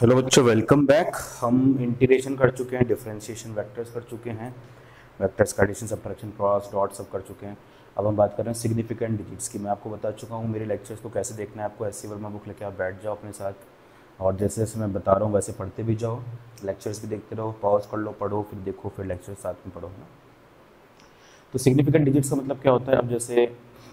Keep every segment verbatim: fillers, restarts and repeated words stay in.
Hello बच्चों, welcome back. हम integration कर चुके हैं, डिफरेंशिएशन वेक्टर्स कर चुके हैं, वेक्टर्स का एडिशन सब्ट्रैक्शन क्रॉस डॉट सब कर चुके हैं। अब हम बात कर रहे हैं सिग्निफिकेंट डिजिट्स की। मैं आपको बता चुका हूँ मेरे लेक्चर्स को कैसे देखना है आपको। ऐसी वर्मा बुक लेके आप बैठ जाओ अपने साथ और जैसे जैसे मैं बता रहा हूँ वैसे पढ़ते भी जाओ, लेक्चर्स भी देखते रहो, पॉज कर लो, पढ़ो, फिर देखो, फिर लेक्चर साथ में पढ़ो ना। तो सिग्निफिकेंट डिजिट्स का मतलब क्या होता है? अब जैसे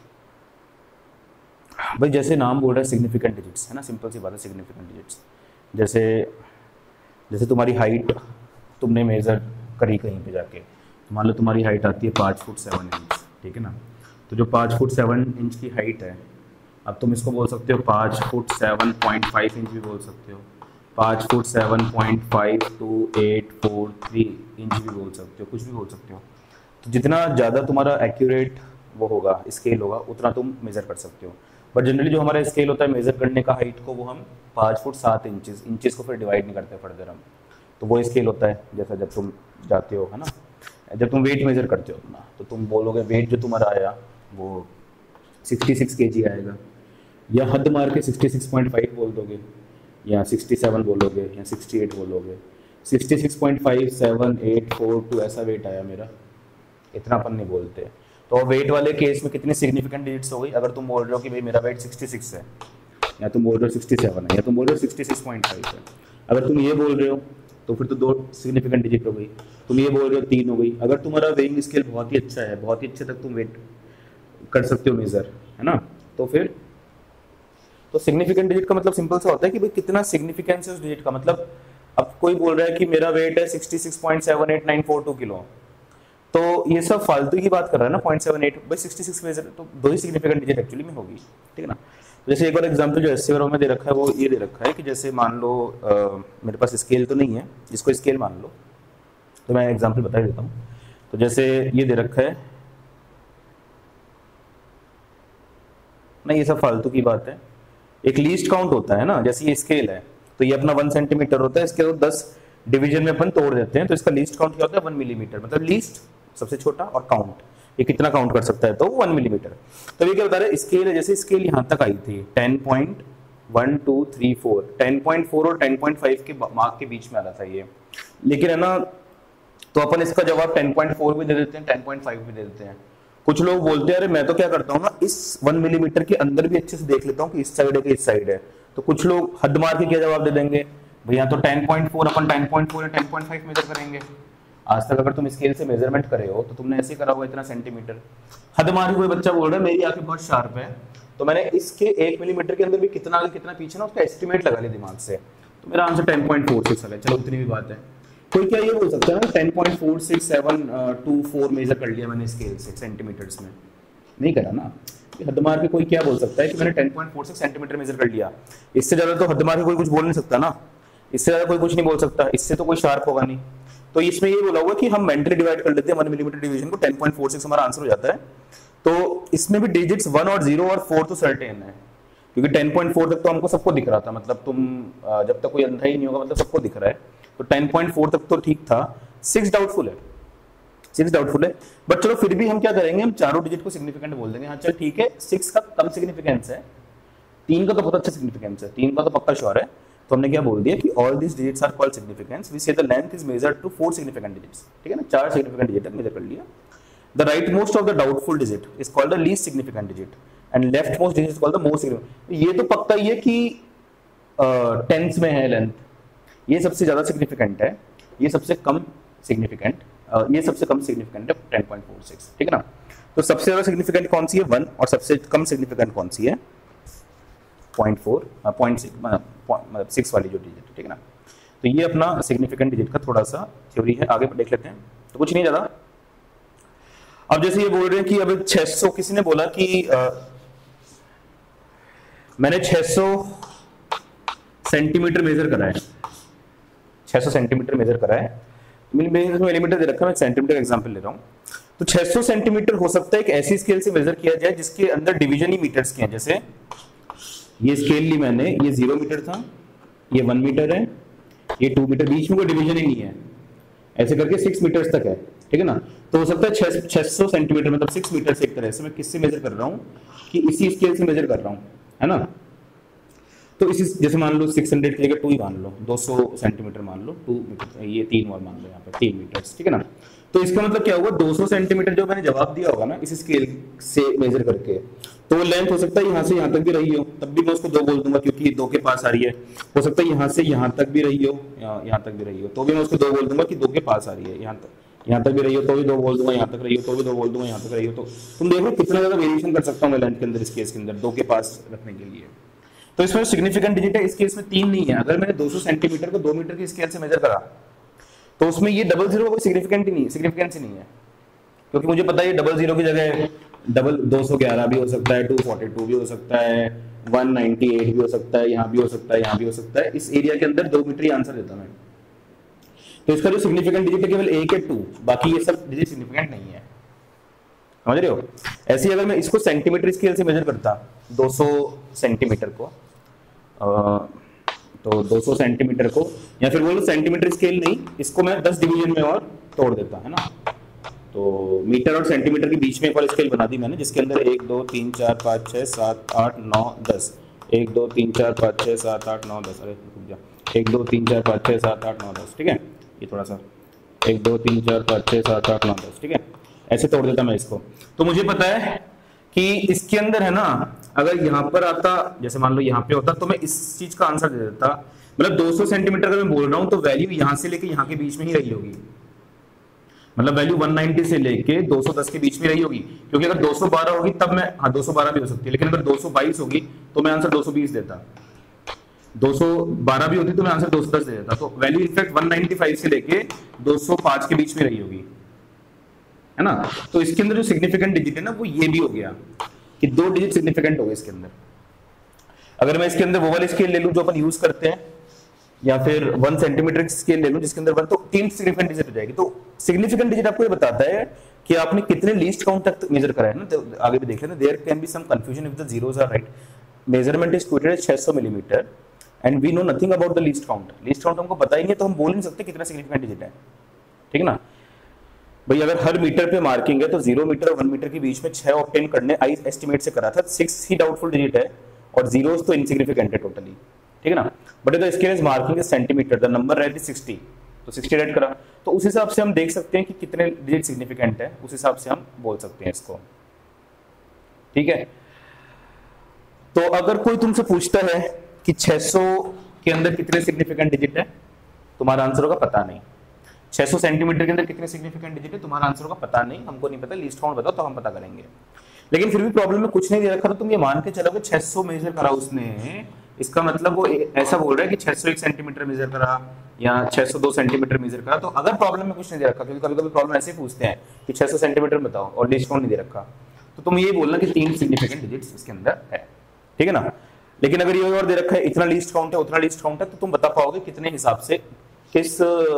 भाई जैसे नाम बोल रहा है सिग्निफिकेंट डिजिट्स, है ना, सिंपल सी बात है। सिग्निफिकेंट डिजिट्स जैसे जैसे तुम्हारी हाइट तुमने मेज़र करी कहीं पे जाके, मान लो तुम्हारी हाइट आती है पाँच फुट सेवन इंच, ठीक है ना। तो जो पाँच फुट सेवन इंच की हाइट है, अब तुम इसको बोल सकते हो पाँच foot seven point five inch भी बोल सकते हो, पाँच foot seven point five two eight four three inch भी बोल सकते हो, कुछ भी बोल सकते हो। तो जितना ज़्यादा तुम्हारा एक्यूरेट वो होगा, स्केल होगा, उतना तुम मेज़र कर सकते हो। बट जनरली जो हमारा स्केल होता है मेज़र करने का हाइट को, वो हम पाँच फुट सात इंचेस इंचेस को फिर डिवाइड नहीं करते फर्दर हम। तो वो स्केल होता है जैसा जब तुम जाते हो, है ना, जब तुम वेट मेज़र करते हो अपना, तो तुम बोलोगे वेट जो तुम्हारा आया वो सिक्सटी सिक्स केजी आएगा, या हद मार के सिक्सटी सिक्स पॉइंट फाइव बोल दोगे, या सिक्सटी सेवन बोलोगे, या सिक्सटी एट बोलोगे। Sixty six point five seven eight four two ऐसा वेट आया मेरा, इतना अपन नहीं बोलते। तो वेट वाले केस में कितनी सिग्निफिकेंट डिजिट्स हो गई? अगर तुम बोल रहे हो कि भाई मेरा वेट सिक्सटी सिक्स है, या तुम बोल रहे हो सिक्सटी सेवन है, या तुम बोल रहे हो सिक्सटी सिक्स पॉइंट फाइव है, अगर तुम ये बोल रहे हो तो फिर तो दो सिग्निफिकेंट डिजिट हो गई। तुम ये बोल रहे हो तीन हो गई। अगर तुम्हारा वेइंग स्केल बहुत ही अच्छा है, बहुत ही अच्छे तक तुम वेट कर सकते हो मेजर, है ना, तो फिर तो सिग्निफिकेंट डिजिट का मतलब सिंपल सा होता है कि भाई कितना सिग्निफिकेंस है उस डिजिट का। मतलब अब कोई बोल रहा है कि मेरा वेट है sixty six point seven eight nine four two kilo, तो ये सब फालतू की बात कर रहा है ना। Point seven eight by sixty six में तो दो ही सिग्निफिकेंट डिजिट एक्चुअली में होगी, ठीक है ना। तो जैसे एक और एग्जांपल जो एस में दे रखा है वो ये दे रखा है कि जैसे मान लो आ, मेरे पास स्केल तो नहीं है, जिसको स्केल मान लो, तो मैं एग्जांपल बता देता हूँ। तो जैसे ये दे रखा है ना, ये सब फालतू की बात है। एक लीस्ट काउंट होता है ना, जैसे ये स्केल है तो ये अपना वन सेंटीमीटर होता है, इसके तो दस डिवीजन में अपन तोड़ देते हैं, तो इसका लीस्ट काउंट क्या होता है? One millimetre. मतलब लीस्ट सबसे छोटा और काउंट ये कितना काउंट कर सकता है, तो वन मिलीमीटर। तो ये क्या बता रहे हैं? स्केल है, जैसे स्केल यहाँ तक आई थी ten point one two three four, ten point four और टेन पॉइंट फाइव के मार्क के बीच में आ रहा था ये, लेकिन है ना, तो अपन इसका जवाब टेन पॉइंट फोर भी दे देते हैं, टेन पॉइंट फाइव भी दे देते हैं। कुछ लोग बोलते हैं अरे मैं तो क्या करता हूँ ना, इस वन मिलीमीटर के अंदर भी अच्छे से देख लेता हूँ कि इस साइड है कि इस साइड है। तो कुछ लोग हद मार के क्या जवाब दे देंगे, भैया तो टेन पॉइंट फोर अपन टेन पॉइंट फोर या टेन पॉइंट फाइव मेजर करेंगे। आज तक अगर तुम स्केल से मेजरमेंट करे हो तो तुमने ऐसे करा होगा इतना सेंटीमीटर। हद मारी हुए बच्चा बोल रहा है मेरी आंखें बहुत शार्प है, तो मैंने इसके एक मिलीमीटर के अंदर भी कितना आगे कितना पीछे ना उसका एस्टिमेट लगा लिया दिमाग से, तो मेरा answer ten point four six आ गया। चलो उतनी भी बात है। कोई क्या ये बोल सकता है ना ten point four six seven two four measure कर लिया मैंने स्केल से सेंटीमीटर्स में, नहीं करा ना। हद मार के कोई क्या बोल सकता है कि मैंने ten point four six centimetre measure कर लिया, इससे ज्यादा तो हद मार के कोई कुछ बोल नहीं सकता ना, इससे ज्यादा कोई कुछ नहीं बोल सकता, इससे तो कोई शार्प होगा नहीं। तो इसमें ये बोला हुआ कि हम मेंटली डिवाइड कर लेते हैं वन मिलीमीटर डिवीजन को, टेन पॉइंट फोर सिक्स हमारा आंसर हो जाता है। तो इसमें भी डिजिट्स वन और जीरो और फोर तो सर्टेन है, क्योंकि टेन पॉइंट फोर तक तो हमको सबको दिख रहा था, मतलब तुम जब तक कोई अंधा ही नहीं होगा मतलब सबको दिख रहा है, तो टेन पॉइंट फोर तक तो ठीक था। सिक्स डाउटफुल है, सिक्स डाउटफुल है, बट चलो फिर भी हम क्या करेंगे, हम चारों डिजिट को सिग्निफिकेंट बोल देंगे। हाँ चल ठीक है, सिक्स का कम सिग्निफिकेंस है, तीन का तो बहुत अच्छा सिग्निफिकेंस है, तीन का तो पक्का श्योर है। तो हमने क्या बोल दिया कि all this digits are called significance, we say the length is measured to four significant digits, ठीक है ना, चार सिग्निफिकेंट डिजिट तक मेजर कर लिया। The right most of the doubtful digit is called the least significant digit and left most digit is called the most significant. ये तो पक्का ही है कि टेंस uh, में है लेंथ, ये सबसे ज्यादा सिग्निफिकेंट है, ये सबसे कम सिग्निफिकेंट, uh, ये सबसे कम सिग्निफिकेंट है टेन पॉइंट फोर सिक्स, ठीक है ना। तो सबसे ज्यादा सिग्निफिकेंट कौन सी है? वन, और सबसे कम सिग्निफिकेंट कौन सी है? पॉइंट फोर, पॉइंट सिक्स, मतलब सिक्स वाली जो डिजिट, ठीक है ना। तो ये अपना सिग्निफिकेंट डिजिट का थोड़ा सा थ्योरी है, आगे देख लेते हैं। तो कुछ नहीं ज्यादा। अब जैसे ये बोल रहे हैं कि अब छह सौ, किसी ने बोला कि आ, मैंने छह सौ सेंटीमीटर मेजर करा है, छह सौ सेंटीमीटर मेजर करा है, मिलीमीटर दे रखा है, मैं सेंटीमीटर एग्जांपल ले रहा हूं। तो छह सौ सेंटीमीटर हो सकता है एक ऐसी स्केल से मेजर किया जाए जिसके अंदर डिवीजन ही मीटर्स के हैं। जैसे ये स्केल ली मैंने, ये जीरो मीटर था, ये वन मीटर है, ये टू मीटर, बीच में कोई डिवीजन ही नहीं है, ऐसे करके सिक्स मीटर्स तक है, ठीक है ना। तो हो सकता है छह सौ सेंटीमीटर मतलब सिक्स मीटर से एक तरह से मैं किससे मेजर कर रहा हूँ कि इसी स्केल से मेजर कर रहा हूँ, है ना। तो इसी जैसे मान लो सिक्स हंड्रेड की जगह टू ही मान लो, दो सौ सेंटीमीटर मान लो, टू मीटर, ये तीन और मान लो यहाँ पे तीन मीटर, ठीक है ना। तो इसका मतलब क्या हुआ, दो सौ सेंटीमीटर जो मैंने जवाब दिया होगा ना इस स्केल से मेजर करके, तो वो लेंथ हो सकता है यहाँ से यहाँ तक भी रही हो, तब भी मैं उसको दो बोल दूंगा क्योंकि दो के पास आ रही है। हो सकता है यहाँ से यहाँ तक भी रही हो, यहाँ तक भी रही हो, तो भी मैं उसको दो बोल दूंगा कि दो के पास आ रही है। यहाँ तक यहाँ तक भी रही हो तो भी दो बोल दूंगा, यहाँ तक रही हो तो भी दो बोल दूंगा, यहाँ तक रही हो तो। तुम देखो कितना ज्यादा वेरिएशन कर सकता हूँ मैं लेंथ के अंदर, इस केस के अंदर दो के पास रखने के लिए। तो इसमें सिग्निफिकेंट डिजिट है, इस केस में तीन नहीं है। अगर मैंने दो सौ सेंटीमीटर को दो मीटर की स्केल से मेजर करा तो उसमें ये डबल जीरो का कोई सिग्निफिकेंट ही नहीं, सिग्निफिकेंस ही नहीं है, क्योंकि मुझे पता है ये डबल जीरो की जगह डबल दो सौ ग्यारह भी हो सकता है, दो सौ बयालीस भी हो सकता है, एक सौ अट्ठानवे भी हो सकता है, यहाँ भी हो सकता है, यहाँ भी हो सकता है। इस एरिया के अंदर दो मीटर ही आंसर देता मैं। तो इसका जो सिग्निफिकेंट डिजिट है केवल एक है, टू, बाकी ये सब डिजिट सिग्निफिकेंट नहीं है, समझ रहे हो। ऐसे ही अगर मैं इसको सेंटीमीटर स्केल से मेजर करता दो सौ सेंटीमीटर को, आ, तो दो सौ सेंटीमीटर को, या फिर बोलो सेंटीमीटर स्केल नहीं, इसको मैं दस डिवीजन में और तोड़ देता है ना। तो मीटर और सेंटीमीटर के बीच में एक और स्केल बना दी मैंने, जिसके अंदर एक दो तीन चार पाँच छः सात आठ नौ दस, एक दो तीन चार पाँच छः सात आठ नौ दस, अरे रुक जा, एक दो तीन चार पाँच छः सात आठ नौ दस, ठीक है। ये थोड़ा सा एक दो तीन चार पाँच छः सात आठ नौ दस, ठीक है, ऐसे तोड़ देता मैं इसको। तो मुझे पता है कि इसके अंदर है ना, अगर यहाँ पर आता, जैसे मान लो यहाँ पे होता, तो मैं इस चीज का आंसर दे देता। मतलब दो सौ सेंटीमीटर अगर मैं बोल रहा हूँ तो वैल्यू यहाँ से लेके यहाँ के बीच में ही रही होगी, मतलब वैल्यू एक सौ नब्बे से लेके दो सौ दस के बीच में रही होगी, क्योंकि अगर दो सौ बारह होगी तब मैं, हाँ दो सौ बारह भी हो सकती है, लेकिन अगर दो सौ बाईस होगी तो मैं आंसर दो सौ बीस देता, दो सौ बारह भी होती तो मैं आंसर दो सौ दस दे देता। तो वैल्यू इनफैक्ट एक सौ पचानवे से लेके दो सौ पाँच के बीच में रही होगी, है ना। तो इसके अंदर जो सिग्निफिकेंट डिजिट है ना वो ये भी हो गया कि दो डिजिट सिग्निफिकेंट हो गए इसके अंदर। अगर मैं इसके अंदर वो वाली स्केल ले लूं जो अपन यूज करते हैं, या फिर वन सेंटीमीटर की स्केल ले लूं जिसके अंदर वन, तो तीन सिग्निफिकेंट डिजिट हो जाएगी। तो सिग्निफिकेंट डिजिट आपको ये बताता है कि आपने कितने लीस्ट काउंट तक मेजर करा है ना। तो आगे भी देख लेना, there can be some confusion if the zeros are right. Measurement is quoted as छह सौ millimetre and we know nothing about the least count. Least count हमको पता ही नहीं है, तो हम बोल नहीं सकते कितना सिग्निफिकेंट डिजिट है, ठीक है ना भाई। अगर हर मीटर पे मार्किंग है तो जीरो मीटर और वन मीटर के बीच में छह ऑब्टेन करने आई एस्टिमेट से करा था, सिक्स ही डाउटफुल डिजिट है और जीरोस तो इनसिग्निफिकेंट है टोटली, ठीक है ना। But the scale is marking centimetre, the number right is sixty, तो सिक्सटी राइट करा। तो उस हिसाब से हम देख सकते हैं कि कितने डिजिट सिग्निफिकेंट है, उस हिसाब से हम बोल सकते हैं इसको, ठीक है। तो अगर कोई तुमसे पूछता है कि छह सौ के अंदर कितने सिग्निफिकेंट डिजिट है, तुम्हारा आंसर होगा पता नहीं। छह सौ सेंटीमीटर के अंदर कितने सिग्निफिकेंट डिजिट है, तुम्हारा आंसर होगा पता नहीं, हमको नहीं पता, लीस्ट काउंट बताओ तो हम पता करेंगे। लेकिन फिर भी प्रॉब्लम में कुछ नहीं दे रखा, तो तुम ये मान के चलोगे छह सौ मेजर करा उसने, इसका मतलब वो ऐसा बोल रहा है कि छह सौ एक सेंटीमीटर मेजर करा या छह सौ दो सेंटीमीटर मेजर करा। तो अगर प्रॉब्लम में कुछ नहीं दे रखा, क्योंकि कभी कभी प्रॉब्लम ऐसे पूछते हैं कि छह सौ सेंटीमीटर बताओ और लीस्ट काउंट नहीं दे रखा, तो तुम ये बोलना कि तीन सिग्निफिकेंट डिजिट्स इसके अंदर है, ठीक है ना। लेकिन अगर ये और दे रखा है इतना लीस्ट काउंट है उतना लीस्ट काउंट है, तो तुम बता पाओगे कितने हिसाब से, किस,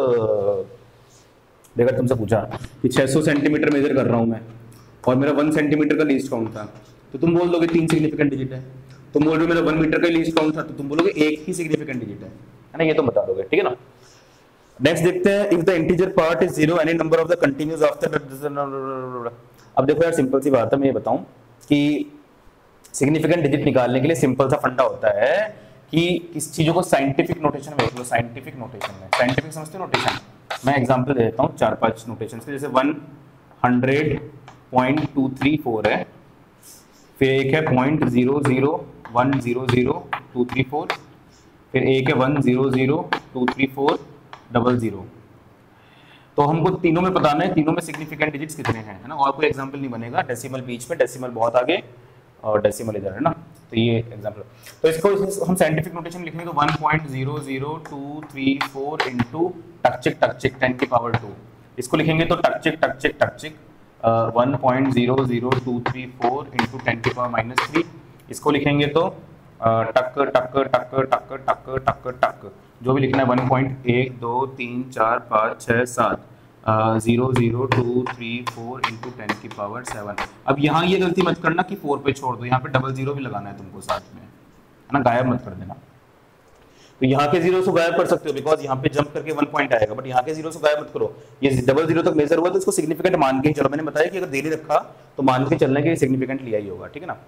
देखा तुमसे पूछा कि छह सौ सेंटीमीटर मेजर कर रहा हूं मैं और मेरा वन सेंटीमीटर का लीस्ट काउंट था, तो तुम बोल दोगे तीन सिग्निफिकेंट डिजिट है। तुम बोल रहे हो मेरा वन मीटर का लीस्ट काउंट था, तो तुम बोलोगे एक ही सिग्निफिकेंट डिजिट है, है ना, ये तुम बता दोगे, ठीक है ना। नेक्स्ट देखते हैं, if the integer part is zero any number of the continuous after. अब देखो यार सिंपल सी बात है, मैं ये बताऊं कि सिग्निफिकेंट डिजिट निकालने के लिए सिंपल सा फंडा होता है कि किस चीजों को साइंटिफिक नोटेशन में देख लो, साइंटिफिक नोटेशन में, साइंटिफिक समझते हो नोटेशन। मैं एग्जांपल दे देता हूँ चार पांच नोटेशन के, जैसे one hundred point two three four है, फिर एक है point zero zero one zero zero two three four, फिर एक है one zero zero two three four double zero. तो हमको तीनों में बताना है तीनों में सिग्निफिकेंट डिजिट्स कितने हैं, है ना। और कोई एग्जांपल नहीं बनेगा, डेसिमल बीच में, डेसिमल बहुत आगे और डेसिमल इधर, है ना। तो ये एग्जांपल, तो इसको हम साइंटिफिक नोटेशन लिखेंगे तो one point zero zero two three four into टकचिक टकचिक टेन की पावर टू। इसको लिखेंगे तो टकचिक टकचिक टकचिक one point zero zero two three four into ten की पावर माइनस थ्री। इसको लिखेंगे तो टक टक टक टक टक टक टक, जो भी लिखना है वन पॉइंट एक दो तीन चार पाँच छः सात zero zero two three four into ten की पावर सेवन। अब यहाँ ये गलती मत करना कि फोर पे छोड़ दो, यहाँ पे डबल जीरो भी लगाना है तुमको साथ में, है ना, गायब मत कर देना। तो यहाँ के जीरो से गायब कर सकते हो बिकॉज यहाँ पे जंप करके वन पॉइंट आएगा, बट यहाँ के जीरो से गायब मत करो। ये डबल जीरो तक मेजर हुआ तो इसको सिग्निफिकेंट मान के चलो, मैंने बताया कि अगर दे नहीं रखा तो मान के चलने के सिग्निफिकेंट लिया ही होगा, ठीक है ना।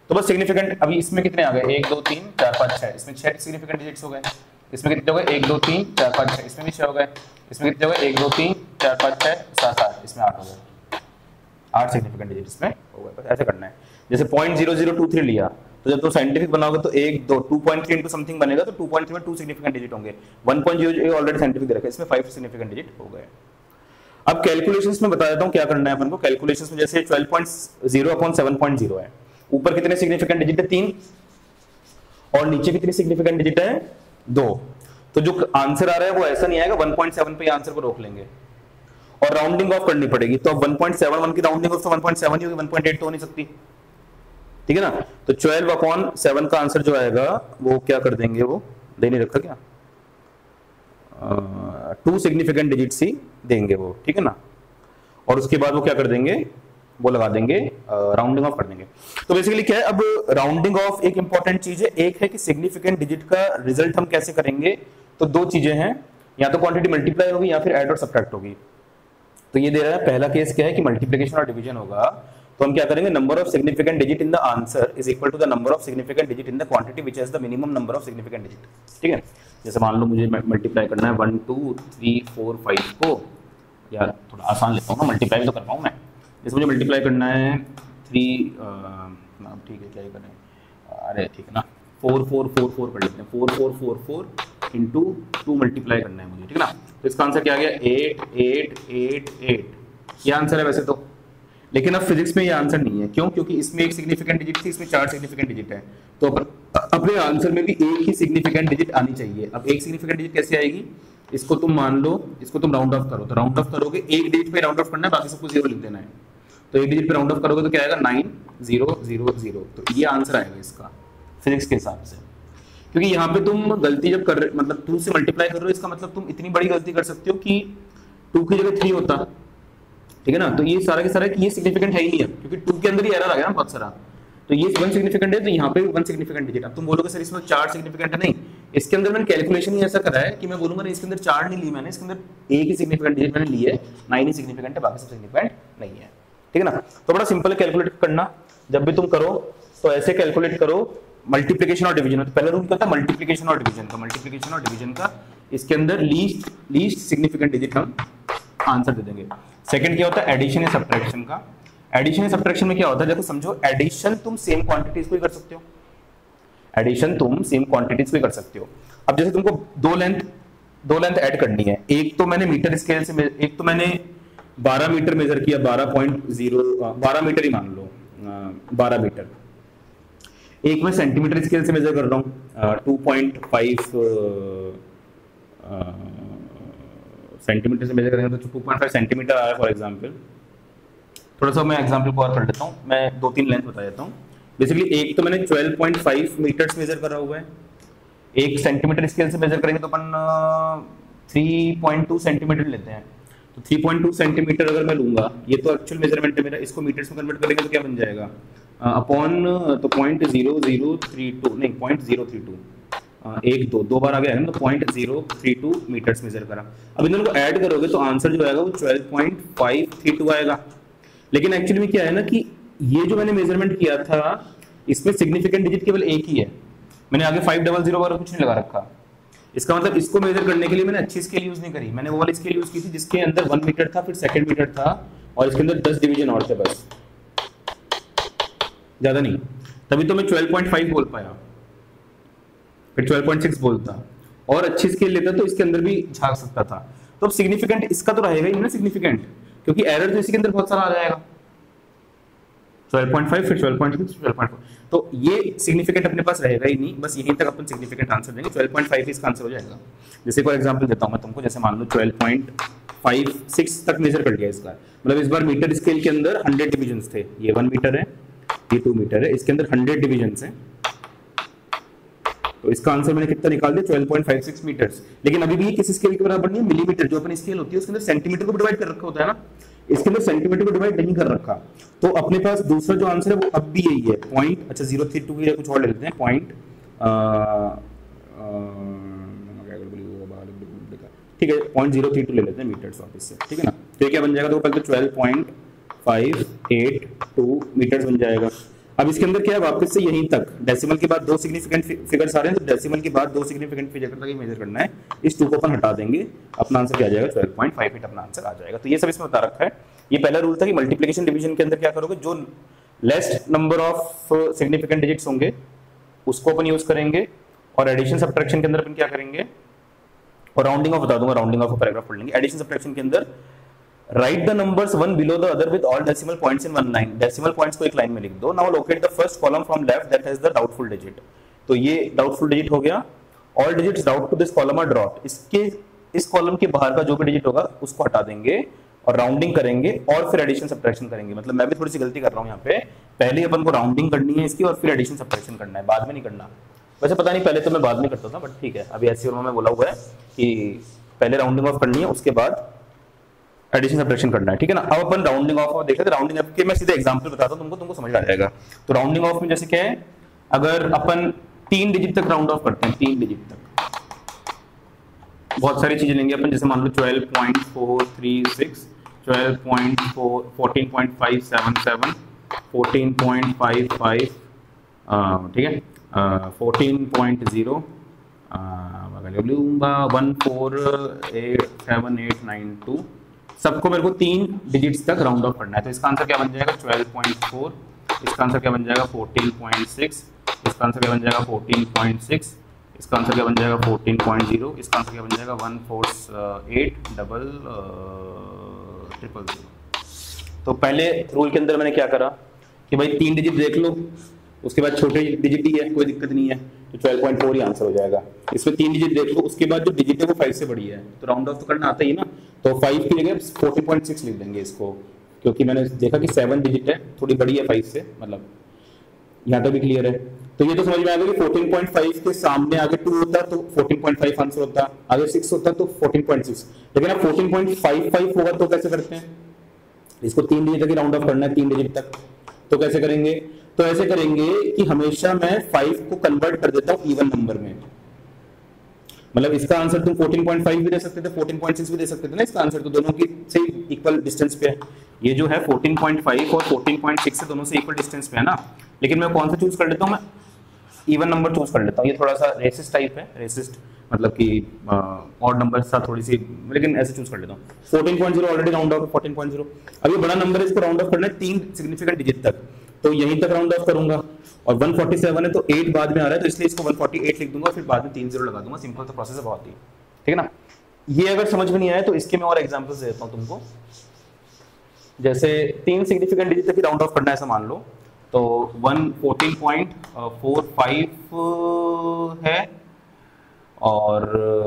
तो बस सिग्निफिकेंट अभी इसमें कितने आ गए, एक दो तीन चार पाँच छः, इसमें छः सिग्निफिकेंट डिजिट्स हो गए। इसमें कितने हो गए, एक दो तीन चार पाँच छः, इसमें भी छः हो गए। इसमें कितने हो गए, एक दो तीन चार पाँच छः सात आठ, इसमें आठ हो गए, आठ सिग्निफिकेंट डिजिट इसमें हो गए। बस ऐसे करना है। जैसे point zero zero two three लिया तो जब तुम साइंटिफिक बनाओगे तो एक दो two point three into something बनेगा, तो टू पॉइंट थ्री में टू सिग्निफिकेंट डिजिट होंगे। One point zero already scientific दे रखा है, इसमें फाइव सिग्निफिकेंट डिजिट हो गए। अब कैलकुलेशंस में बता देता हूं क्या करना है अपन को। कैलकुलेशंस में जैसे twelve point zero upon seven point zero है, ऊपर कितने सिग्निफिकेंट डिजिट है, तीन, और नीचे कितनी सिग्निफिकेंट डिजिट है, दो। तो जो आंसर आ रहा है वो ऐसा नहीं आएगा, वन पॉइंट सेवन पे आंसर को रोक लेंगे और राउंडिंग ऑफ करनी पड़ेगी। तो अब वन पॉइंट सेवन वन की राउंडिंग ऑफ तो वन पॉइंट सेवन ही होगी, वन पॉइंट एट तो हो नहीं सकती, ठीक है ना। तो ट्वेल्व अपॉन सेवन का आंसर जो आएगा वो क्या कर देंगे, वो दे नहीं रखा क्या, टू सिग्निफिकेंट डिजिट्स ही देंगे वो, ठीक है ना। और उसके बाद वो क्या कर देंगे, वो लगा देंगे, राउंडिंग ऑफ कर देंगे। तो बेसिकली क्या है, अब राउंडिंग ऑफ एक इंपॉर्टेंट चीज है। एक है कि सिग्निफिकेंट डिजिट का रिजल्ट हम कैसे करेंगे, तो दो चीजें हैं, या तो क्वांटिटी मल्टीप्लाई होगी या फिर ऐड और सब्ट्रैक्ट होगी। तो ये दे रहा है, पहला केस क्या है कि मल्टीप्लिकेशन और डिवीजन होगा, तो हम क्या करेंगे, number of significant digit in the answer is equal to the number of significant digit in the quantity which has the minimum number of significant digit, ठीक है। जैसे मान लो मुझे मल्टीप्लाई करना है one two three four five को, यार थोड़ा आसान लेता हूँ ना, मल्टीप्लाई तो कर पाऊँ मैं। जैसे मुझे मल्टीप्लाई करना है थ्री, ठीक है क्या ही करें, अरे ठीक है ना, फोर फोर फोर फोर कर लेते हैं, four four four four into two multiply करना है मुझे, ठीक है ना। तो इसका आंसर क्या आ गया, एट एट एट एट, ये आंसर है वैसे तो, लेकिन अब फिजिक्स में ये आंसर नहीं है। क्यों, क्योंकि इसमें एक सिग्निफिकेंट डिजिट थी, इसमें चार सिग्निफिकेंट डिजिट है, तो अपने आंसर में भी एक ही सिग्निफिकेंट डिजिट आनी चाहिए। अब एक सिग्निफिकेंट डिजिट कैसे आएगी, इसको तुम मान लो, इसको तुम राउंड ऑफ करो, तो राउंड ऑफ करोगे एक डिजिट पे राउंड ऑफ करना है, बाकी सबको जीरो लिख देना है। तो एक डिजिट पे राउंड ऑफ करोगे तो क्या आएगा, नाइन जीरो जीरो जीरो, तो ये आंसर आएगा इसका फिजिक्स के हिसाब से। क्योंकि यहाँ पे तुम गलती जब कर रहे, मतलब टू से मल्टीप्लाई कर रहे हो, इसका मतलब तुम इतनी बड़ी गलती कर सकते हो कि टू की जगह थ्री होता, ठीक है ना। तो ये सारा के सारा ये सिग्निफिकेंट है ही नहीं है, क्योंकि टू के अंदर ही एरर आ गया ना बहुत सारा। तो ये वन सिग्निफिकेंट है, तो यहाँ पे वन सिग्निफिकेंट डिजिट। अब तुम बोलोगे सर इसमें चार सिग्निफिकेंट है, नहीं, इसके अंदर मैंने कैलकुलेशन ही ऐसा करा है कि मैं बोलूंगा नहीं, इसके अंदर चार नहीं ली मैंने, इसके अंदर एक ही सिग्निफिकेंट डिजिट मैंने ली है, नाइन ही सिग्निफिकेंट है, बाकी सब सिग्निफिकेंट नहीं है, ठीक है ना। तो बड़ा सिंपल है कैलकुलेट करना, जब भी तुम करो तो ऐसे कैलकुलेट करो, मल्टीप्लिकेशन और डिवीजन। तो पहला रूल क्या था, मल्टीप्लिकेशन और डिवीजन का, मल्टीप्लिकेशन और डिवीजन का, इसके अंदर लीस्ट लीस्ट सिग्निफिकेंट डिजिट हम आंसर दे देंगे। सेकंड क्या होता है, एडिशन या सब्ट्रैक्शन का। एडिशन या सब्ट्रैक्शन में क्या होता है, देखो समझो, एडिशन तुम सेम क्वांटिटीज को ही कर सकते हो, एडिशन तुम सेम क्वांटिटीज को ही कर सकते हो। अब जैसे तुमको दो लेंथ दो लेंथ ऐड करनी है, एक तो मैंने मीटर स्केल से, एक तो मैंने बारह मीटर मेजर किया, बारह पॉइंट जीरो बारह मीटर ही मान लो, बारह मीटर। एक मैं सेंटीमीटर स्केल से मेजर कर रहा हूँ, टू पॉइंट फाइव सेंटीमीटर से मेजर करेंगे तो टू पॉइंट फाइव सेंटीमीटर आया फॉर एग्जांपल। थोड़ा सा मैं एग्जांपल को और कर लेता हूँ, मैं दो तीन लेंथ बता देता हूँ। बेसिकली एक तो मैंने twelve point five metres measure करा हुआ है, एक सेंटीमीटर स्केल से मेजर करेंगे तो अपन थ्री पॉइंट टू सेंटीमीटर लेते हैं। तो थ्री पॉइंट टू सेंटीमीटर अगर मैं लूंगा, ये तो एक्चुअल मेजरमेंट है मेरा, इसको मीटर्स में कन्वर्ट करेंगे तो क्या बन जाएगा, अपॉन तो point zero zero three two नहीं पॉइंट जीरो थ्री टू, एक दो दो बार आ गया है ना, तो point zero three two metres measure करा। अब इन दोनों को ऐड करोगे तो आंसर जो आएगा वो twelve point five three two आएगा। लेकिन एक्चुअली में क्या है ना कि ये जो मैंने मेजरमेंट किया था इसमें सिग्निफिकेंट डिजिट केवल एक ही है, मैंने आगे फाइव डबल जीरो वगैरह कुछ नहीं लगा रखा। इसका मतलब इसको मेजर करने के लिए मैंने अच्छी स्केल यूज नहीं करी, मैंने वो वाली स्केल यूज की थी जिसके अंदर वन मीटर था, फिर सेकंड मीटर था, और इसके अंदर दस डिवीजन और थे, बस ज्यादा नहीं। तभी तो मैं ट्वेल्व पॉइंट फाइव बोल पाया, फिर ट्वेल्व पॉइंट सिक्स बोलता, और अच्छी स्केल लेता तो इसके अंदर भी झांक सकता था। तो अब सिग्निफिकेंट इसका तो रहेगा ही ना सिग्निफिकेंट, क्योंकि एरर तो इसी के अंदर बहुत सारा आ जाएगा, ट्वेल्व पॉइंट फाइव फिर twelve point six twelve point four, तो ये सिग्निफिकेंट अपने पास रहेगा ही नहीं, बस यहीं तक अपन सिग्निफिकेंट आंसर देंगे, ट्वेल्व पॉइंट फाइव इसका आंसर हो जाएगा। जैसे कोई एग्जांपल देता हूं मैं तुमको, जैसे मान लो ट्वेल्व पॉइंट फाइव सिक्स तक मेजर कर लिया इसका, मतलब इस बार मीटर स्केल के अंदर हंड्रेड डिविजन्स थे, ये वन मीटर है, ये टू मीटर है, इसके अंदर हंड्रेड डिविजन्स हैं, तो इसका आंसर मैंने कितना निकाल दिया, twelve point five six metres. लेकिन अभी भी ये किस स्केल के बराबर नहीं है, मिलीमीटर जो अपनी स्केल होती है उसके अंदर सेंटीमीटर को डिवाइड कर रखा होता है ना, इसके अंदर सेंटीमीटर को डिवाइड नहीं कर रखा। तो अपने पास दूसरा जो आंसर है वो अब भी यही है, पॉइंट, अच्छा जीरो थ्री टू या कुछ और ले लेते हैं, पॉइंट ठीक है, पॉइंट जीरो थ्री टू ले लेते हैं मीटर्स वापस से, ठीक है ना। तो ये क्या बन जाएगा, तो पहले तो twelve point five eight two metres बन जाएगा। अब इसके अंदर क्या है, वापस से यहीं तक डेसिमल के बाद दो सिग्निफिकेंट फिगर्स आ रहे हैं, तो डेसिमल के बाद दो सिग्निफिकेंट फिगर तक मेजर करना है। इस टू को अपन हटा देंगे, अपना आंसर क्या आ जाएगा ट्वेल्व पॉइंट फाइव एट अपना आंसर आ जाएगा। तो ये सब इसमें बता रखा है। ये पहला रूल था कि मल्टीप्लिकेशन डिवीजन के अंदर क्या करोगे, जो least number of significant digits होंगे उसको अपन यूज करेंगे, और एडिशन सब्ट्रैक्शन के अंदर अपन क्या करेंगे, और राउंडिंग ऑफ बता दूंगा, राउंडिंग ऑफ पैराग्राफ पढ़ लेंगे। एडिशन सब्ट्रैक्शन के अंदर write the numbers one below the other with all decimal points in one line. Decimal points को एक लाइन में लिख दो। Now locate the first column from left that has the doubtful digit. तो ये doubtful digit हो गया। All digits doubt to this column are dropped. इसके इस कॉलम के बाहर का जो भी डिजिट होगा उसको हटा देंगे और राउंडिंग करेंगे और फिर एडिशन सब्ट्रैक्शन करेंगे। मतलब मैं भी थोड़ी सी गलती कर रहा हूं यहाँ पे, पहले अपन को राउंडिंग करनी है इसकी और फिर एडिशन सब्ट्रैक्शन करना है, बाद में नहीं करना। वैसे पता नहीं, पहले तो मैं बाद में करता था, बट ठीक है, अभी ऐसी में बोला हुआ है कि पहले राउंडिंग ऑफ करनी है उसके बाद एडिशन सब्ट्रैक्शन करना है, ठीक है ना। अब अपन राउंडिंग ऑफ देख रहे थे। राउंडिंग ऑफ के मैं सीधे एग्जांपल बताता हूं तुमको, तुमको समझ आ जाएगा। तो राउंडिंग ऑफ में जैसे क्या है, अगर अपन तीन डिजिट तक राउंड ऑफ करते हैं, तीन डिजिट तक बहुत सारी चीजें लेंगे अपन, जैसे मान लो twelve point four three six, twelve point four, fourteen point five seven seven, fourteen point five five, ठीक है, fourteen point zero, one four eight seven eight nine two, सबको मेरे को तीन डिजिट्स तक राउंड ऑफ करना है। तो इसका आंसर क्या बन जाएगा ट्वेल्व पॉइंट फोर, इसका आंसर क्या बन जाएगा फोर्टीन पॉइंट सिक्स, इसका आंसर क्या बन जाएगा फोर्टीन पॉइंट सिक्स, इसका आंसर क्या बन जाएगा फोर्टीन पॉइंट जीरो, इसका आंसर क्या बन जाएगा one four eight double triple zero. तो पहले रूल के अंदर मैंने क्या करा कि भाई तीन डिजिट देख लो, उसके बाद छोटे डिजिट ही है, कोई दिक्कत नहीं है, तो ट्वेल्व पॉइंट फोर ही आंसर हो जाएगा। इसमें तीन डिजिट देख लो, उसके बाद जो डिजिट है वो फाइव से बड़ी है, तो राउंड ऑफ तो करना आता ही ना, तो फाइव की जगह फोर्टीन पॉइंट सिक्स लिख देंगे इसको, क्योंकि मैंने देखा कि सेवन डिजिट है, थोड़ी बड़ी है फाइव से, मतलब यहाँ तक भी क्लियर है। तो ये तो समझ में आ गया कि फोर्टीन पॉइंट फाइव के सामने आगे टू होता तो फोर्टीन पॉइंट फाइव आंसर होता, आगे सिक्स होता तो फोर्टीन पॉइंट सिक्स। लेकिन अब फोर्टीन पॉइंट फाइव फाइव होगा तो कैसे करते हैं, इसको तीन डिजिट तक राउंड ऑफ करना है, तीन डिजिट तक, तो कैसे करेंगे, तो ऐसे करेंगे कि हमेशा मैं फाइव को कन्वर्ट कर देता हूं इवन नंबर में। मतलब इसका आंसर तुम फोर्टीन पॉइंट फाइव भी दे सकते थे, फोर्टीन पॉइंट सिक्स भी दे सकते थे ना, इसका आंसर तो दोनों की से इक्वल डिस्टेंस पे है। ये जो है फोर्टीन पॉइंट फाइव और फोर्टीन पॉइंट सिक्स से दोनों से इक्वल डिस्टेंस पे है ना। लेकिन मैं कौन सा चूज कर लेता हूं, मैं इवन नंबर चूज कर लेता हूं। ये थोड़ा सा रेसिस्ट टाइप है, रेसिस्ट मतलब कि ऑड नंबर सा थोड़ी सी, लेकिन ऐसे चूज कर लेता हूं। Fourteen point zero already round off है, फोर्टीन पॉइंट जीरो। अब ये बड़ा नंबर है, इसको राउंड ऑफ करना है तीन सिग्निफिकेंट डिजिट तक, तो यहीं तक राउंड ऑफ करूंगा। और वन फोर्टी सेवन है तो एट बाद में आ रहा है, तो इसलिए इसको वन फोर्टी एट लिख दूंगा, फिर बाद में तीन जीरो लगा दूंगा। सिंपल सा प्रोसेस है बहुत ही, ठीक है ना। ये अगर समझ में नहीं आया तो इसके मैं और एग्जांपल्स देता हूं तुमको। जैसे तीन सिग्निफिकेंट डिजिट तक ही राउंड ऑफ करना है ऐसा मान लो, तो one fourteen point four five है और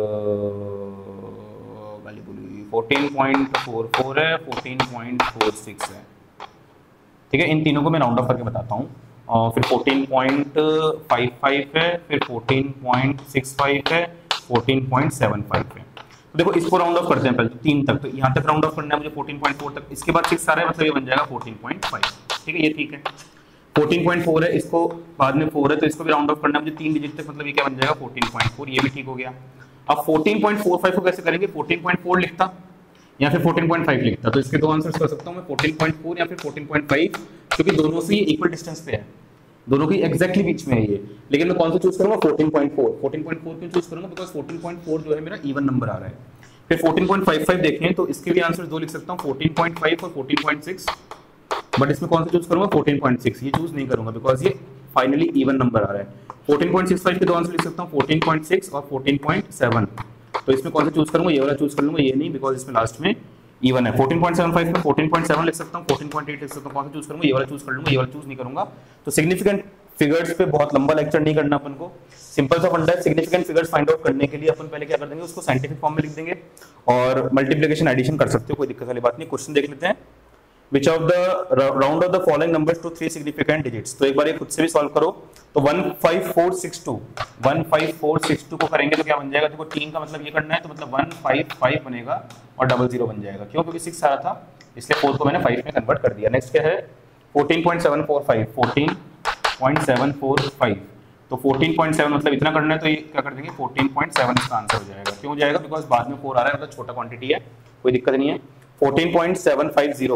गाली बोली फोर्टीन पॉइंट फोर फोर है, फोर्टीन पॉइंट फोर सिक्स है, ठीक है। इन तीनों को मैं राउंड ऑफ करके बताता हूँ। और फिर फोर्टीन पॉइंट फाइव फाइव है, फिर फोर्टीन पॉइंट सिक्स फाइव है, फोर्टीन पॉइंट सेवन फाइव है। तो देखो इसको राउंड ऑफ करते हैं पहले, तो तीन तक, तो यहाँ तक राउंड ऑफ करना है मुझे फोर्टीन पॉइंट फोर तक, इसके बाद सिक्स आ रहा है, मतलब ये बन जाएगा फोर्टीन पॉइंट फाइव, ठीक है, ये ठीक है। फोर्टीन पॉइंट फोर है, इसको बाद में फोर है, तो इसको भी राउंड ऑफ करना है मुझे तीन डिजिट तक, मतलब ये क्या बन जाएगा फोर्टीन पॉइंट फोर, ये भी ठीक हो गया। अब फोर्टीन पॉइंट फोर फाइव को कैसे करेंगे, फोर्टीन पॉइंट फोर लिखता या फिर फोर्टीन पॉइंट फाइव लिखता, तो इसके दो आंसर्स कर सकता हूं मैं, फोर्टीन पॉइंट फोर या फिर फोर्टीन पॉइंट फाइव, क्योंकि दोनों से इक्वल डिस्टेंस पे है, दोनों की एग्जैक्टली बीच में है ये। लेकिन मैं कौन सा चूज करूंगा, fourteen point four. Fourteen point four क्यों चूज करूंगा, बिकॉज़ फोर्टीन पॉइंट फोर जो है मेरा इवन नंबर आ रहा है। फिर फोर्टीन पॉइंट फाइव फाइव देखें तो इसके भी आंसर दो लिख सकता हूं, फोर्टीन पॉइंट फाइव और फोर्टीन पॉइंट सिक्स, बट इसमें कौन सा चूज करूंगा, फोर्टीन पॉइंट सिक्स। ये चूज नहीं करूंगा बिकॉज़ ये फाइनली इवन नंबर आ रहा है। फोर्टीन पॉइंट सिक्स फाइव के दो आंसर लिख सकता हूं, फोर्टीन पॉइंट सिक्स और फोर्टीन पॉइंट सेवन। तो इसमें कौन सा चूज करूंगा, ये वाला चूज कर लूंगा, ये नहीं, बिकॉज़ इसमें लास्ट में इवन है। फोर्टीन पॉइंट सेवन फाइव में फोर्टीन पॉइंट सेवन लिख सकता हूं, फोर्टीन पॉइंट एट लिख सकता हूं, कौन सा चूज करूंगा, ये वाला चूज कर लूंगा, ये वाला चूज नहीं करूंगा। तो सिग्निफिकेंट फिगर्स पे बहुत लंबा लेक्चर नहीं करना अपन को, सिंपल सा फंडा है। सिग्निफिकेंट फिगर्स फाइंड आउट करने के लिए अपन पहले क्या कर देंगे, उसको साइंटिफिक फॉर्म में लिख देंगे और मल्टीप्लिकेशन एडिशन कर सकते हो, कोई दिक्कत वाली बात नहीं। क्वेश्चन देख लेते हैं, which of the round of the following numbers to three significant digits। तो एक बार ये खुद से भी सॉल्व करो। तो one five four six two, one five four six two को करेंगे तो क्या बन जाएगा, देखो तीन का मतलब ये करना है, तो मतलब वन फाइव फाइव बनेगा और डबल जीरो बन जाएगा। क्यों, क्योंकि सिक्स आ रहा था, इसलिए फोर को मैंने फाइव में कन्वर्ट कर दिया। नेक्स्ट क्या है, fourteen point seven four five, fourteen point seven four five, तो फोर्टीन पॉइंट सेवन मतलब इतना करना है, तो ये क्या कर देंगे, फोर्टीन पॉइंट सेवन इसका आंसर हो जाएगा। क्यों हो जाएगा, बिकॉज बाद में फोर आ रहा है, मतलब छोटा क्वांटिटी है, कोई दिक्कत नहीं है। Fourteen point seven five zero,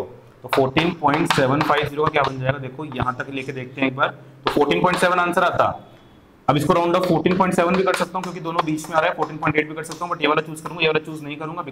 तो fourteen point seven five zero का क्या बन जाएगा, देखो यहां तक लेके देखते हैं एक बार। तो फोर्टीन पॉइंट सेवन आंसर आता। अब इसको round off fourteen point seven भी कर सकता हूं क्योंकि दोनों बीच में आ रहा है, फोर्टीन पॉइंट एट भी कर सकता हूं, बट ये वाला चूज करूंगा, ये वाला चूज नहीं करूंगा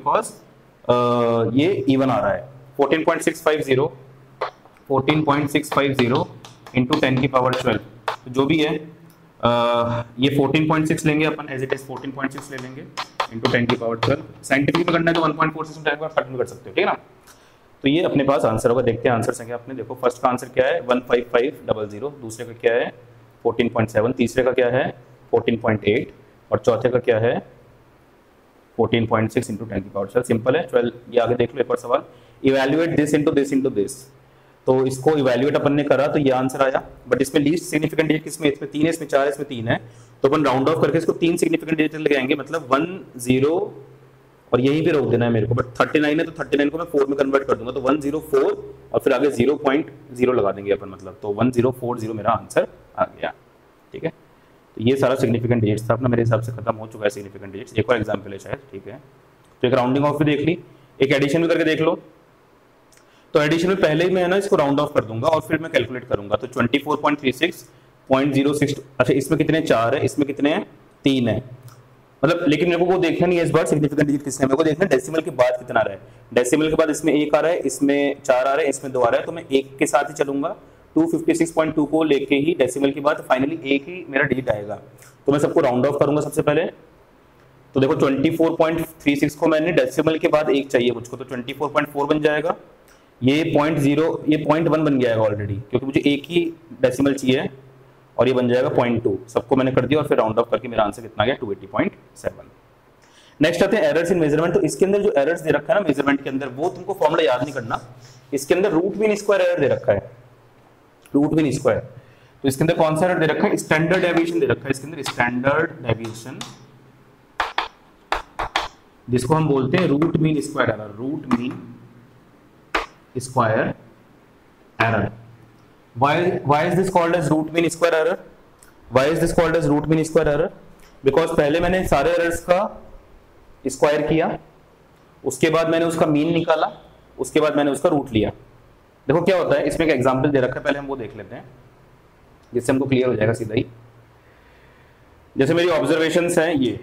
बिकॉज ये इवन आ रहा है। Fourteen point six five zero fourteen point six five zero into ten की पावर ट्वेल्व, तो जो भी है uh, ये फोर्टीन पॉइंट सिक्स लेंगे अपन as it is, fourteen point six ले लेंगे इंटू टेन की पावर ट्वेल्व। साइंटिफिक में करना है तो one point four six time cut भी कर सकते हो, ठीक है ना। तो ये अपने पास आंसर होगा। देखते हैं आंसर संख्या अपने, देखो फर्स्ट का आंसर क्या है one five five double zero, दूसरे का क्या है फोर्टीन पॉइंट सेवन, तीसरे का क्या है फोर्टीन पॉइंट एट और चौथे का क्या है fourteen point six into ten की पावर ट्वेल्व। सिंपल है ट्वेल्व। ये आगे देख लो एक और सवाल, evaluate this into this into this. तो इसको इवैल्यूएट अपन ने करा तो ये आंसर आया, बट इसमें लीस्ट सिग्निफिकेंट डिजिट किसमें, इसमें तीन है, इसमें चार है, इसमें तीन है, तो अपन राउंड ऑफ करके इसको तीन सिग्निफिकेंट डिजिट लगाएंगे, मतलब वन जीरो और यहीं पे रोक देना है मेरे को। बट थर्टी नाइन है तो थर्टी नाइन को मैं फोर में कन्वर्ट कर दूंगा, तो वन जीरो फोर और फिर आगे जीरो पॉइंट जीरो लगा देंगे अपन, मतलब तो वन जीरो फोर जीरो मेरा आंसर आ गया, ठीक है। तो ये सारा सिग्निफिकेंट डिजिट था अपना, मेरे हिसाब से खत्म हो चुका है सिग्निफिकेंट डिजिट। एक और एग्जाम्पल है शायद, ठीक है। तो एक राउंडिंग ऑफ भी देख ली, एक एडिशन भी करके देख लो। तो एडिशन में पहले ही मैं ना इसको राउंड ऑफ कर दूंगा और फिर मैं कैलकुलेट करूंगा। तो twenty four point three six point zero six, अच्छा इसमें कितने चार है, इसमें कितने हैं तीन है, मतलब लेकिन मेरे को वो देखना नहीं है इस बार सिग्निफिकेंट डिजिट किसने, मेरे को देखना है डेसिमल के बाद कितना आ रहा है। डेसिमल के बाद इसमें एक आ रहा है, इसमें चार आ रहा है, इसमें दो आ रहा है, तो मैं एक के साथ ही चलूंगा। Two fifty six point two को लेके ही डेसिमल के बाद फाइनली एक ही मेरा डिजिट आएगा। तो मैं सबको राउंड ऑफ करूंगा सबसे पहले। तो देखो twenty four point three six को मैंने डेसिमल के बाद एक चाहिए मुझको, तो ट्वेंटी फोर पॉइंट फोर बन जाएगा। ये पॉइंट जीरो ये पॉइंट वन बन गया है ऑलरेडी, क्योंकि मुझे एक ही डेसिमल चाहिए, और ये बन जाएगा पॉइंट टू। सबको मैंने कर दिया और फिर राउंड ऑफ करके मेरा आंसर कितना गया two eighty point seven. Next आते हैं एरर्स इन मेजरमेंट। तो इसके अंदर जो एरर्स दे रखा है ना मेजरमेंट के अंदर, वो तुमको फॉर्मूला याद नहीं करना। इसके अंदर रूट मीन स्क्वायर एरर दे रखा है, रूट मीन स्क्वायर। तो इसके अंदर कौन सा एरर दे रखा है, स्टैंडर्ड डेविएशन दे रखा है इसके अंदर, स्टैंडर्ड डेविएशन, जिसको हम बोलते हैं root mean square error, root mean square error. why why is this called as root mean square error? why is this called as root mean square error? because पहले मैंने सारे एरर्स का square किया, उसके बाद मैंने उसका मीन निकाला, उसके बाद मैंने उसका रूट लिया। देखो क्या होता है, इसमें एक एग्जांपल दे रखा है, पहले हम वो देख लेते हैं जिससे हमको क्लियर हो जाएगा सीधा ही। जैसे मेरी ऑब्जर्वेशंस हैं, ये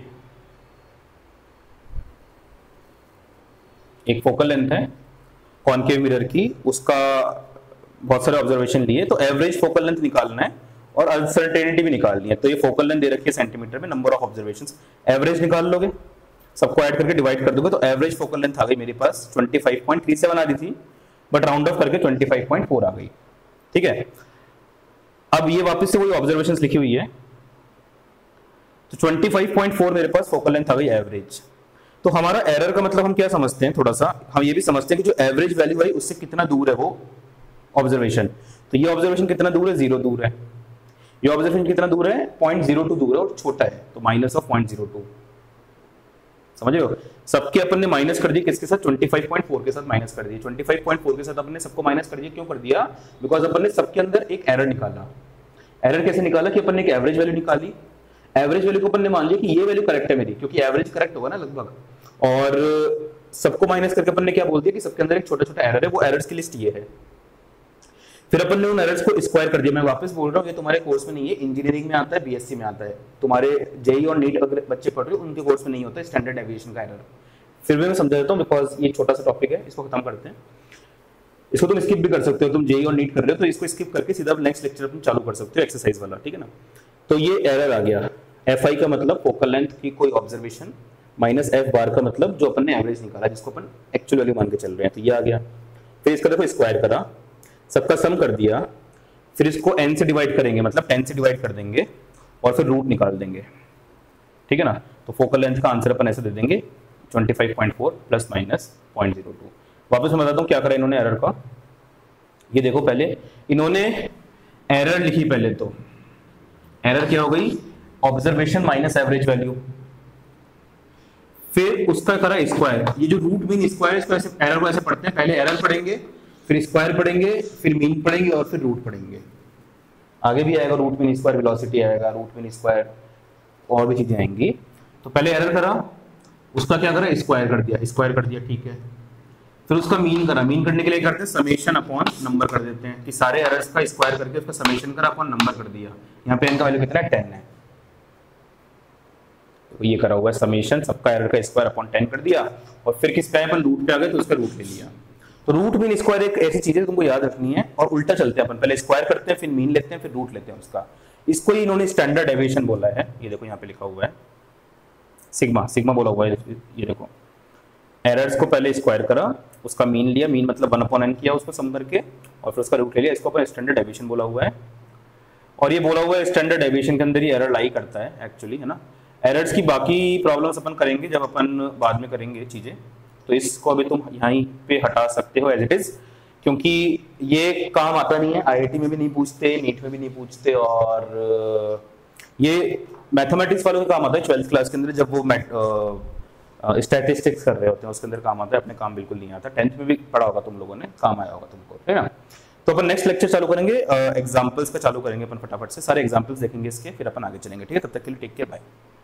एक फोकल लेंथ है कॉनकेव मिरर की, उसका बहुत सारे ऑब्जर्वेशन लिए, तो एवरेज फोकल लेंथ निकालना है और अनसर्टेनिटी भी निकालनी है। तो ये फोकल लेंथ दे रखी है सेंटीमीटर में, नंबर ऑफ ऑब्जर्वेशंस, एवरेज निकाल लोगे, सबको ऐड करके डिवाइड कर दोगे, तो एवरेज फोकल लेंथ आ गई मेरे पास twenty five point three seven आ रही थी, बट राउंड ऑफ करके ट्वेंटी फाइव पॉइंट फोर आ गई, ठीक है। अब ये वापस से वही ऑब्जर्वेशंस लिखी हुई है, तो ट्वेंटी फाइव पॉइंट फोर मेरे पास फोकल लेंथ आ गई एवरेज। तो हमारा एरर का मतलब हम क्या समझते हैं, थोड़ा सा हम ये भी समझते हैं कि जो एवरेज वैल्यू आई उससे कितना दूर है वो ऑब्जर्वेशन। तो ये ऑब्जर्वेशन कितना दूर है, जीरो दूर है, ये ऑब्जर्वेशन कितना दूर है, पॉइंट जीरो टू दूर है और छोटा है, तो minus of point zero two. समझ रहे हो, सबके अपन ने माइनस कर दिया, किसके साथ, ट्वेंटी फाइव पॉइंट फोर के साथ माइनस कर दिया। ट्वेंटी फाइव पॉइंट फोर के साथ अपन ने सबको माइनस कर दिया, क्यों कर दिया, बिकॉज अपन ने सबके अंदर एक एरर निकाला। एरर कैसे निकाला कि अपन ने एक एवरेज वैल्यू निकाली, एवरेज वैल्यू को अपन ने मान लिया कि ये वैल्यू करेक्ट है मेरी, क्योंकि एवरेज करेक्ट होगा ना लगभग, और सबको माइनस करके अपन ने क्या बोल दिया कि सबके अंदर एक छोटा छोटा एरर है, वो एरर्स की लिस्ट ये है। फिर अपन ने उन एरर्स को स्क्वायर कर दिया। मैं वापस बोल रहा हूँ, ये तुम्हारे कोर्स में नहीं है, इंजीनियरिंग में आता है, बीएससी में आता है, तुम्हारे जेई और नीट अगर बच्चे पढ़ रहे हो उनके कोर्स में नहीं होता स्टैंडर्ड डेविएशन का एरर। फिर भी मैं समझा देता हूँ, बिकॉज ये छोटा सा टॉपिक है, इसको खत्म करते हैं। इसको तुम स्किप भी कर सकते हो, तुम जेई और नीट कर रहे हो तो इसको स्किप करके सीधा नेक्स्ट लेक्चर तुम चालू कर सकते हो, एक्सरसाइज वाला, ठीक है ना। तो ये एरर आ गया, एफ आई का मतलब फोकल लेंथ की कोई ऑब्जर्वेशन, माइनस एफ बार का मतलब जो अपन ने एवरेज निकाला, जिसको अपन एक्चुअल वैल्यू मान के चल रहे हैं, तो ये आ गया। फिर इसका देखो स्क्वायर करा, सबका सम कर दिया, फिर इसको n से डिवाइड करेंगे, मतलब टेन से डिवाइड कर देंगे और फिर रूट निकाल देंगे, ठीक है ना। तो फोकल लेंथ का आंसर अपन ऐसे दे देंगे twenty five point four plus minus point zero two. वापस मैं बताता हूँ क्या करा इन्होंने एरर का। ये देखो, पहले इन्होंने एरर लिखी, पहले तो एरर क्या हो गई, ऑब्जर्वेशन माइनस एवरेज वैल्यू, फिर उसका करा स्क्वायर। ये जो रूट मीन स्क्वायर, इसको ऐसे एरर को ऐसे पढ़ते हैं, पहले एरर पढ़ेंगे, फिर स्क्वायर पढ़ेंगे, फिर मीन पढ़ेंगे और फिर रूट पढ़ेंगे। आगे भी आएगा रूट मीन स्क्वायर, वेलोसिटी आएगा, रूट मीन स्क्वायर, और भी चीजें आएंगी। तो पहले एरर करा, उसका क्या करा, स्क्वायर कर दिया, स्क्वायर कर दिया, ठीक है। फिर उसका मीन करा, मीन करने के लिए करते हैं समेशन अपॉन नंबर कर देते हैं कि सारे एरर्स का स्क्वायर करके उसका समेशन करा अपॉन नंबर कर दिया। यहाँ पे n का वैल्यू कितना है, टेन है, तो ये करा हुआ है समेशन सबका एरर का स्क्वायर अपॉन टेन कर दिया, और फिर किस पे आए अपन, रूट पे आ गए तो उसका रूट ले लिया। तो रूट मीन स्क्वायर एक ऐसी चीज है तुमको याद रखनी है, और उल्टा चलते हैं अपन, पहले स्क्वायर करते हैं फिर मीन लेते हैं फिर रूट लेते हैं उसका। इसको ही इन्होंने स्टैंडर्ड डेविएशन बोला है, ये देखो यहाँ पे लिखा हुआ है सिग्मा, सिग्मा बोला हुआ है, ये देखो एरर्स को पहले स्क्वायर करा, उसका मीन लिया, मीन मतलब वन अपॉन एन किया उसको सम करके, और फिर उसका रूट ले लिया, इसको अपन स्टैंडर्ड डेविएशन बोला हुआ है। और ये बोला हुआ है स्टैंडर्ड डेविएशन के अंदर ही एरर लाई करता है एक्चुअली, है ना। एरर्स की बाकी प्रॉब्लम्स अपन करेंगे जब अपन बाद में करेंगे चीजें, तो इसको अभी तुम यहीं पे हटा सकते हो एज इट इज, क्योंकि ये काम आता नहीं है, आईआईटी में भी नहीं पूछते, नीट में भी नहीं पूछते, और ये मैथमेटिक्स वालों का काम आता है ट्वेल्थ क्लास के अंदर, जब वो स्टैटिस्टिक्स कर रहे होते हैं उसके अंदर काम आता है, अपने काम बिल्कुल नहीं आता। टेंथ में भी पढ़ा होगा तुम लोगों ने, काम आया होगा तुमको, है ना। तो अपन नेक्स्ट लेक्चर चालू करेंगे एग्जांपल्स पे चालू करेंगे अपन फटाफट से, सारे एग्जांपल्स देखेंगे इसके, फिर अपन आगे चलेंगे, ठीक है। तब तक के लिए टेक केयर, बाय।